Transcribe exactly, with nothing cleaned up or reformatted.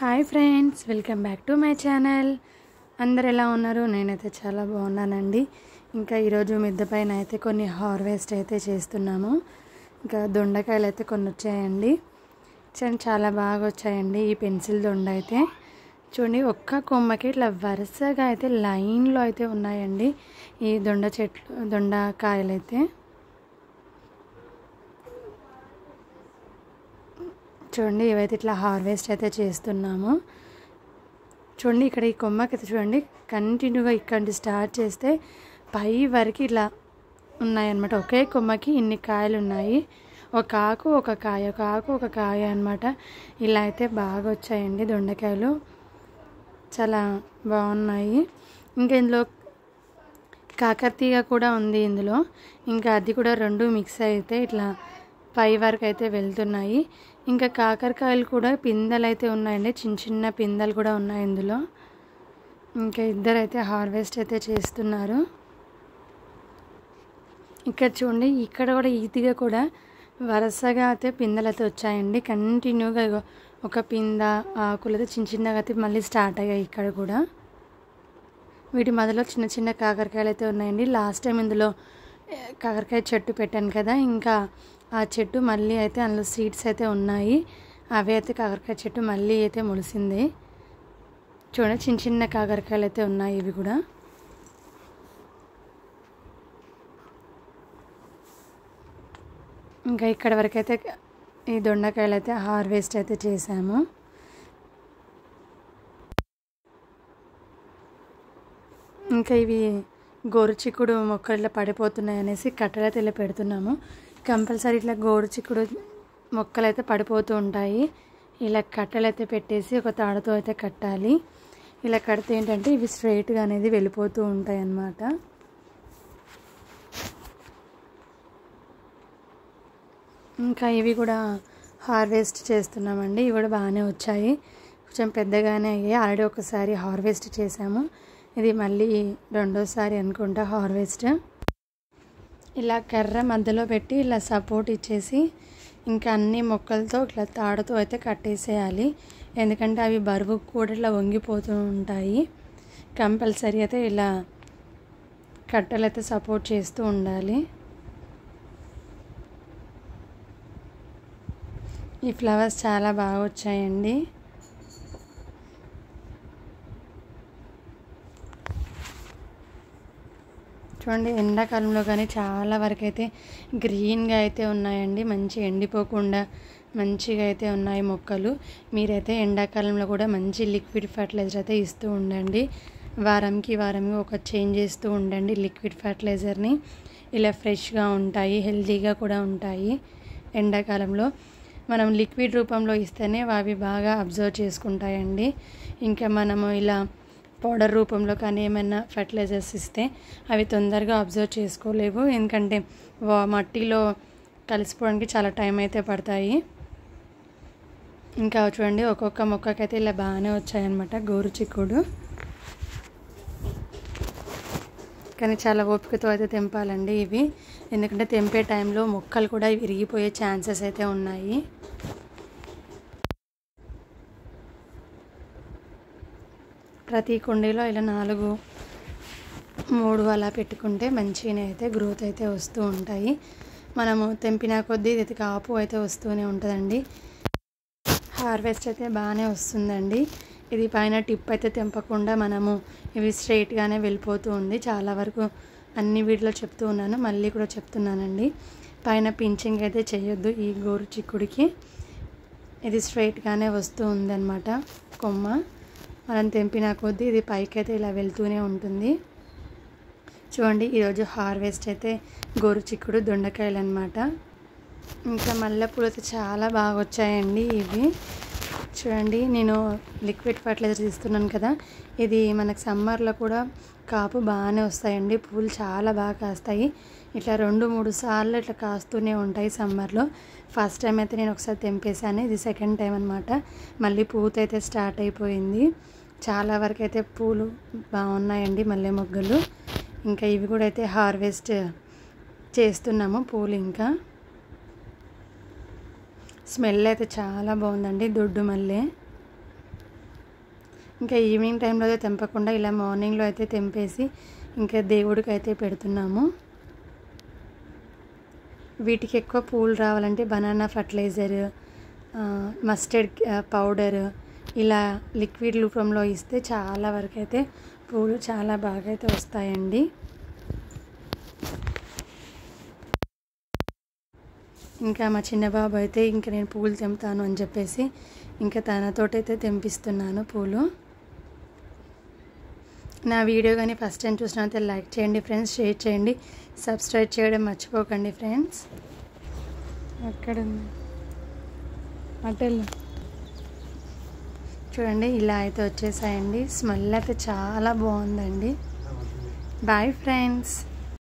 Hi friends, welcome back to my channel. అందరు ఎలా ఉన్నారు? నేనైతే చాలా బాగున్నానండి. ఇంకా ఈరోజు మిద్దె పైన అయితే కొన్ని హార్వెస్ట్ అయితే చేస్తున్నాము. ఇంకా దొండకాయలు అయితే కొన్ని వచ్చాయండి. చాలా బాగా వచ్చాయండి ఈ పెన్సిల్ దొండ అయితే. చూడండి, ఒక్క కొమ్మకి ఇట్లా వరుసగా అయితే లైన్లో అయితే ఉన్నాయండి ఈ దొండ చెట్లు, దొండకాయలు అయితే. చూడండి, ఇవైతే ఇట్లా హార్వెస్ట్ అయితే చేస్తున్నాము. చూడండి, ఇక్కడ ఈ కొమ్మకి అయితే చూడండి కంటిన్యూగా ఇక్కడ స్టార్ట్ చేస్తే పై వరకు ఇట్లా ఉన్నాయన్నమాట. ఒకే కొమ్మకి ఇన్ని కాయలు ఉన్నాయి. ఒక ఆకు ఒక కాయ, ఒక ఆకు ఒక కాయ అనమాట. ఇలా అయితే బాగా వచ్చాయండి దొండకాయలు, చాలా బాగున్నాయి. ఇంకా ఇందులో కాకరతీగ కూడా ఉంది ఇందులో. ఇంకా అది కూడా రెండు మిక్స్ అయితే ఇట్లా పై వరకు అయితే వెళ్తున్నాయి. ఇంకా కాకరకాయలు కూడా పిందెలు అయితే ఉన్నాయండి, చిన్న చిన్న పిందెలు కూడా ఉన్నాయి ఇందులో. ఇంకా ఇద్దరైతే హార్వెస్ట్ అయితే చేస్తున్నారు. ఇక్కడ చూడండి, ఇక్కడ కూడా ఈతిగా కూడా వరుసగా అయితే పిందెలు అయితే వచ్చాయండి కంటిన్యూగా. ఒక పింద ఆకులు అయితే చిన్న చిన్నగా అయితే మళ్ళీ స్టార్ట్ అయ్యాయి ఇక్కడ కూడా. వీటి మధ్యలో చిన్న చిన్న కాకరకాయలు అయితే ఉన్నాయండి. లాస్ట్ టైం ఇందులో కాకరకాయ చెట్టు పెట్టాను కదా, ఇంకా ఆ చెట్టు మళ్ళీ అయితే అందులో సీడ్స్ అయితే ఉన్నాయి. అవి అయితే కాకరకాయ చెట్టు మళ్ళీ అయితే మొలిసింది. చూడండి, చిన్న చిన్న కాకరకాయలు అయితే ఉన్నాయి ఇవి కూడా. ఇంకా ఇక్కడ వరకు అయితే ఈ దొండకాయలు అయితే హార్వెస్ట్ అయితే చేసాము. ఇంకా ఇవి గోరుచిక్కుడు మొక్కలు ఇట్లా పడిపోతున్నాయి అనేసి కట్టెలైతే ఇలా పెడుతున్నాము. కంపల్సరీ ఇట్లా గోరుచిక్కుడు మొక్కలు అయితే పడిపోతూ ఉంటాయి. ఇలా కట్టెలు అయితే పెట్టేసి ఒక తాడుతో అయితే కట్టాలి. ఇలా కడితే ఏంటంటే ఇవి స్ట్రైట్గా అనేది వెళ్ళిపోతూ ఉంటాయి అన్నమాట. ఇంకా ఇవి కూడా హార్వెస్ట్ చేస్తున్నామండి. ఇవి కూడా బాగానే వచ్చాయి, కొంచెం పెద్దగానే అయ్యాయి. ఆల్రెడీ ఒకసారి హార్వెస్ట్ చేసాము, ఇది మళ్ళీ రెండోసారి అనుకుంటా హార్వెస్ట్. ఇలా కర్ర మధ్యలో పెట్టి ఇలా సపోర్ట్ ఇచ్చేసి ఇంకా అన్ని మొక్కలతో ఇట్లా తాడుతో అయితే కట్టేసేయాలి. ఎందుకంటే అవి బరువు కూడా ఇట్లా వంగిపోతూ ఉంటాయి. కంపల్సరీ అయితే ఇలా కట్టెలు అయితే సపోర్ట్ చేస్తూ ఉండాలి. ఈ ఫ్లవర్స్ చాలా బాగా వచ్చాయండి. చూడండి, ఎండాకాలంలో కానీ చాలా వరకు అయితే గ్రీన్గా అయితే ఉన్నాయండి, మంచి ఎండిపోకుండా మంచిగా అయితే ఉన్నాయి మొక్కలు. మీరైతే ఎండాకాలంలో కూడా మంచి లిక్విడ్ ఫర్టిలైజర్ అయితే ఇస్తూ ఉండండి. వారంకి వారంకి ఒక చేంజ్ చేస్తూ ఉండండి లిక్విడ్ ఫర్టిలైజర్ని. ఇలా ఫ్రెష్గా ఉంటాయి, హెల్తీగా కూడా ఉంటాయి. ఎండాకాలంలో మనం లిక్విడ్ రూపంలో ఇస్తేనే అవి బాగా అబ్జర్వ్ చేసుకుంటాయండి. ఇంకా మనము ఇలా పౌడర్ రూపంలో కానీ ఏమైనా ఫర్టిలైజర్స్ ఇస్తే అవి తొందరగా అబ్జర్వ్ చేసుకోలేవు, ఎందుకంటే మట్టిలో కలిసిపోవడానికి చాలా టైం అయితే పడతాయి. ఇంకా చూడండి, ఒక్కొక్క మొక్కకైతే ఇలా బాగానే వచ్చాయన్నమాట గోరుచిక్కుడు. కానీ చాలా ఓపికతో అయితే తెంపాలండి ఇవి, ఎందుకంటే తెంపే టైంలో మొక్కలు కూడా విరిగిపోయే ఛాన్సెస్ అయితే ఉన్నాయి. ప్రతి కుండీలో ఇలా నాలుగు మూడు అలా పెట్టుకుంటే మంచిగా అయితే గ్రోత్ అయితే వస్తూ ఉంటాయి. మనము తెంపిన కొద్దీ ఇది కాపు అయితే వస్తూనే ఉంటుందండి. హార్వెస్ట్ అయితే బాగానే వస్తుందండి. ఇది పైన టిప్ అయితే తెంపకుండా మనము ఇవి స్ట్రైట్గానే వెళ్ళిపోతూ ఉంది. చాలా వరకు అన్ని వీడియోలో చెప్తూ ఉన్నాను, మళ్ళీ కూడా చెప్తున్నానండి. పైన పించింగ్ అయితే చేయొద్దు ఈ గోరు చిక్కుడికి. ఇది స్ట్రైట్గానే వస్తూ ఉందన్నమాట కొమ్మ. మనం తెంపిన కొద్దీ ఇది పైకి అయితే ఇలా వెళ్తూనే ఉంటుంది. చూడండి, ఈరోజు హార్వెస్ట్ అయితే గోరు చిక్కుడు దొండకాయలు అనమాట. ఇంకా మల్లెపూలు అయితే చాలా బాగా వచ్చాయండి ఇవి. చూడండి, నేను లిక్విడ్ ఫర్టిలైజర్ ఇస్తున్నాను కదా, ఇది మనకు సమ్మర్లో కూడా కాపు బాగానే వస్తాయండి. పూలు చాలా బాగా కాస్తాయి. ఇట్లా రెండు మూడు సార్లు ఇట్లా కాస్తూనే ఉంటాయి సమ్మర్లో. ఫస్ట్ టైం అయితే నేను ఒకసారి తెంపేశాను, ఇది సెకండ్ టైం అనమాట. మళ్ళీ పూత అయితే స్టార్ట్ అయిపోయింది. చాలా వరకు అయితే పూలు బాగున్నాయండి, మల్లె మొగ్గలు. ఇంకా ఇవి కూడా అయితే హార్వెస్ట్ చేస్తున్నాము పూలు. ఇంకా స్మెల్ అయితే చాలా బాగుందండి దొడ్డు మల్లె. ఇంకా ఈవినింగ్ టైంలో అయితే తెంపకుండా ఇలా మార్నింగ్లో అయితే తెంపేసి ఇంకా దేవుడికి అయితే పెడుతున్నాము. వీటికి ఎక్కువ పూలు రావాలంటే బనానా ఫర్టిలైజర్, మస్టర్డ్ పౌడర్ ఇలా లిక్విడ్ రూపంలో ఇస్తే చాలా వరకు అయితే పూలు చాలా బాగా అయితే వస్తాయండి. ఇంకా మా చిన్న బాబు అయితే ఇంకా నేను పూలు తెంపుతాను అని చెప్పేసి ఇంకా తనతోటైతే తెంపిస్తున్నాను పూలు. నా వీడియో కానీ ఫస్ట్ టైం చూసినట్లయితే లైక్ చేయండి ఫ్రెండ్స్, షేర్ చేయండి, సబ్స్క్రైబ్ చేయడం మర్చిపోకండి ఫ్రెండ్స్. అక్కడ అటెల్ చూడండి ఇలా అయితే వచ్చేసాయండి. స్మెల్ అయితే చాలా బాగుందండి. Bye friends.